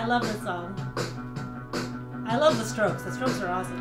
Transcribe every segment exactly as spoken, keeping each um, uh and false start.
love this song. I love the Strokes. The Strokes are awesome.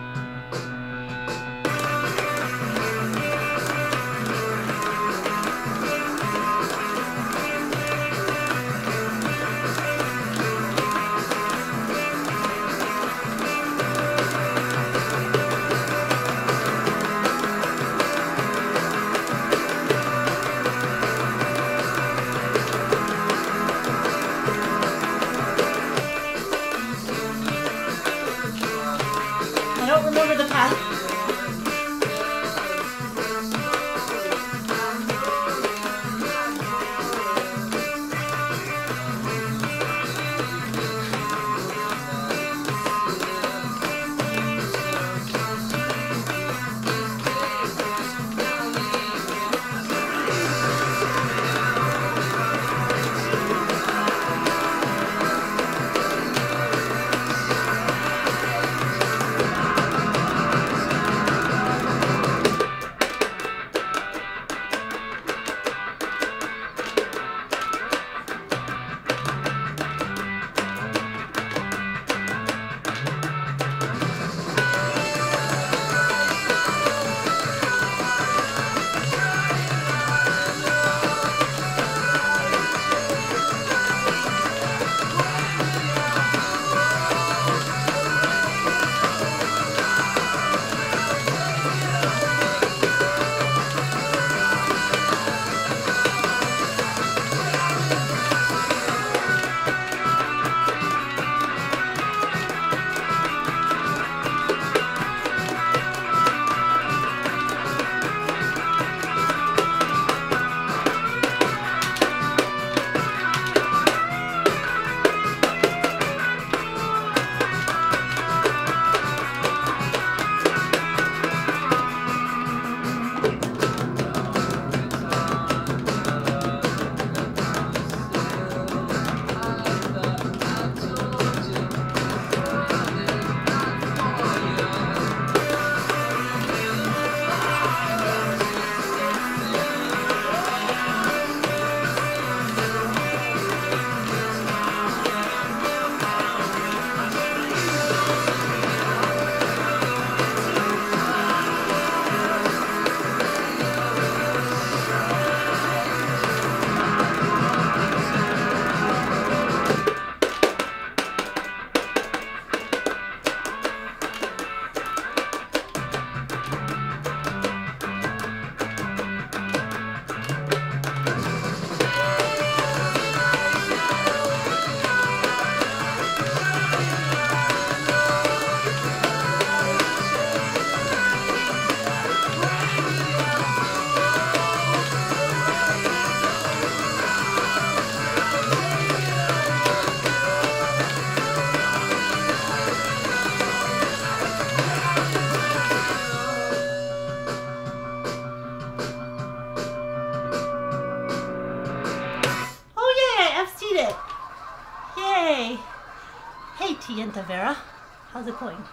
Vera, how's it going?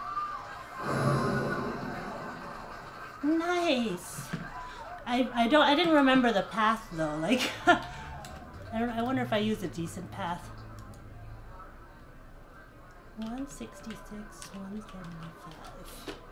Nice. I I don't I didn't remember the path though. Like I don't I wonder if I used a decent path. one sixty-six, one seventy-five.